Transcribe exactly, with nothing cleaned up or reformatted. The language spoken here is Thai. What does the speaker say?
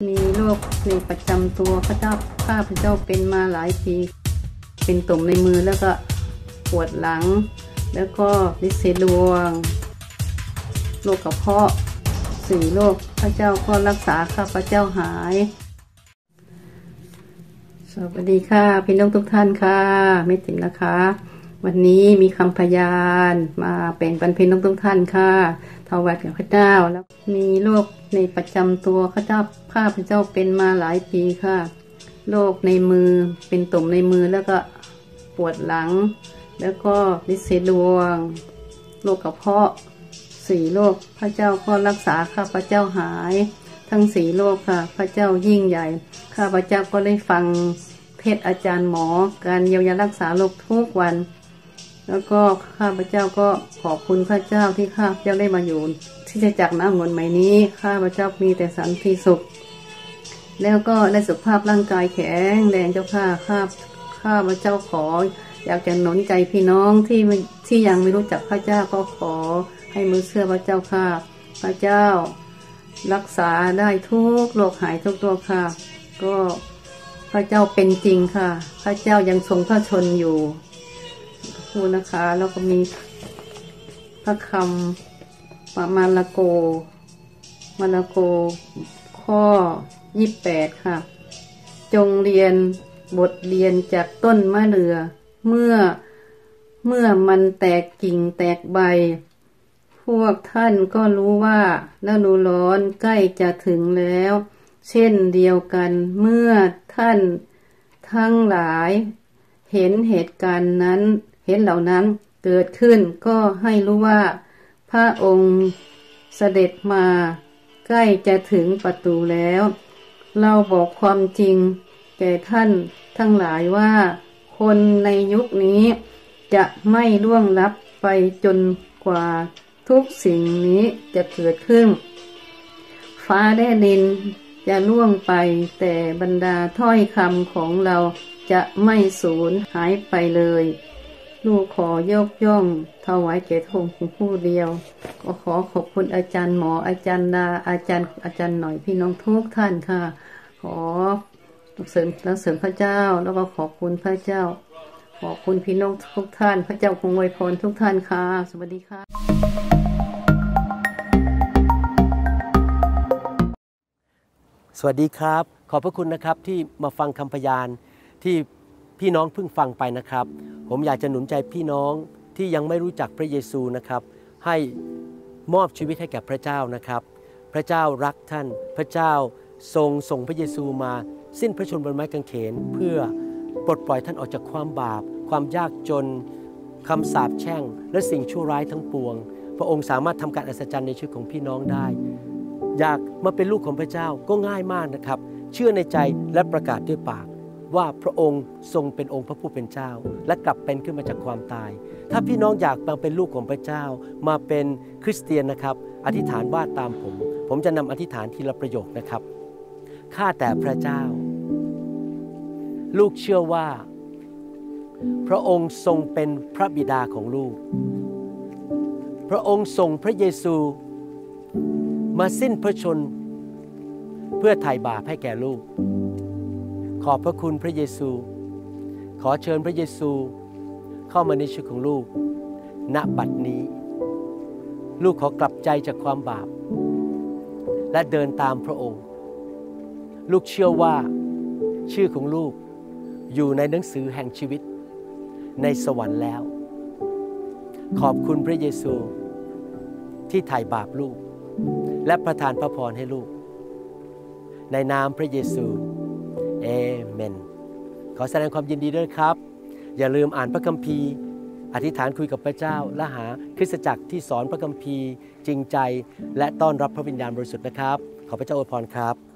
มีโรคในประจำตัวพระเจ้าข้าพเจ้าเป็นมาหลายปีเป็นตุ่มในมือแล้วก็ปวดหลังแล้วก็ลินสีดวงโรคกระเพาะสี่โรคพระเจ้าก็รักษาข้าพเจ้าหายสวัสดีค่ะพี่น้องทุกท่านค่ะไม่ถึงนะคะวันนี้มีคำพยานมาแบ่งปันพี่น้องทุกท่านค่ะถวายแด่พระเจ้าแล้วมีโรคในประจำตัวข้าเจ้าข้าพเจ้าเป็นมาหลายปีค่ะโรคในมือเป็นตุ่มในมือแล้วก็ปวดหลังแล้วก็ลินสีดวงโรคกระเพาะสี่โรคพระเจ้าก็รักษาข้าพเจ้าหายทั้งสี่โรคค่ะพระเจ้ายิ่งใหญ่ข้าพเจ้าก็ได้ฟังเทศอาจารย์หมอการเยียวยารักษาโรคทุกวันแล้วก็ข้าพเจ้าก็ขอบคุณพระเจ้าที่ข้าพเจ้าได้มาอยู่ที่จะจักน้ำมนต์ใหม่นี้ข้าพเจ้ามีแต่สันติสุขแล้วก็ได้สุขภาพร่างกายแข็งแรงเจ้าค่ะข้าข้าพเจ้าขออยากจะหนุนใจพี่น้องที่ที่ยังไม่รู้จักพระเจ้าก็ขอให้มือเชื่อพระเจ้าค่ะพระเจ้ารักษาได้ทุกโรคหายทุกตัวค่ะก็พระเจ้าเป็นจริงค่ะพระเจ้ายังทรงพระชนอยู่พูดนะคะแล้วก็มีพระคำมามาระโกมาระโกข้อยี่สิบแปดค่ะจงเรียนบทเรียนจากต้นมะเดื่อเมื่อเมื่อมันแตกกิ่งแตกใบพวกท่านก็รู้ว่าฤดูร้อนใกล้จะถึงแล้วเช่นเดียวกันเมื่อท่านทั้งหลายเห็นเหตุการณ์นั้นเห็นเหล่านั้นเกิดขึ้นก็ให้รู้ว่าพระองค์เสด็จมาใกล้จะถึงประตูแล้วเราบอกความจริงแก่ท่านทั้งหลายว่าคนในยุคนี้จะไม่ล่วงลับไปจนกว่าทุกสิ่งนี้จะเกิดขึ้นฟ้าและดินจะล่วงไปแต่บรรดาถ้อยคำของเราจะไม่สูญหายไปเลยลูกขอยกย่องถวายแก่พระองค์ผู้เดียวก็ขอขอบคุณอาจารย์หมออาจารย์ดาอาจารย์อาจารย์หน่อยพี่น้องทุกท่านค่ะขอเสริมแล้วเสริมพระเจ้าแล้วก็ขอบคุณพระเจ้าขอบคุณพี่น้องทุกท่านพระเจ้าคงอวยพรทุกท่านค่ะสวัสดีค่ะสวัสดีครับขอบพระคุณนะครับที่มาฟังคำพยานที่พี่น้องเพิ่งฟังไปนะครับผมอยากจะหนุนใจพี่น้องที่ยังไม่รู้จักพระเยซูนะครับให้มอบชีวิตให้แก่พระเจ้านะครับพระเจ้ารักท่านพระเจ้าทรงส่งพระเยซูมาสิ้นพระชนม์บนไม้กางเขนเพื่อปลดปล่อยท่านออกจากความบาปความยากจนคำสาปแช่งและสิ่งชั่วร้ายทั้งปวงพระองค์สามารถทำการอัศจรรย์ในชีวิตของพี่น้องได้อยากมาเป็นลูกของพระเจ้าก็ง่ายมากนะครับเชื่อในใจและประกาศด้วยปากว่าพระองค์ทรงเป็นองค์พระผู้เป็นเจ้าและกลับเป็นขึ้นมาจากความตายถ้าพี่น้องอยากมาเป็นลูกของพระเจ้ามาเป็นคริสเตียนนะครับอธิษฐานว่าตามผมผมจะนำอธิษฐานทีละประโยคนะครับข้าแต่พระเจ้าลูกเชื่อว่าพระองค์ทรงเป็นพระบิดาของลูกพระองค์ส่งพระเยซูมาสิ้นพระชนม์เพื่อไถ่บาปให้แก่ลูกขอบพระคุณพระเยซูขอเชิญพระเยซูเข้ามาในชีวิตของลูกณบัดนี้ลูกขอกลับใจจากความบาปและเดินตามพระองค์ลูกเชื่อว่าชื่อของลูกอยู่ในหนังสือแห่งชีวิตในสวรรค์แล้วขอบคุณพระเยซูที่ไถ่บาปลูกและประทานพระพรให้ลูกในนามพระเยซูเอเมนขอแสดงความยินดีด้วยครับอย่าลืมอ่านพระคัมภีร์อธิษฐานคุยกับพระเจ้าและหาคริสตจักรที่สอนพระคัมภีร์จริงใจและต้อนรับพระวิญญาณบริสุทธิ์นะครับขอพระเจ้าอวยพรครับ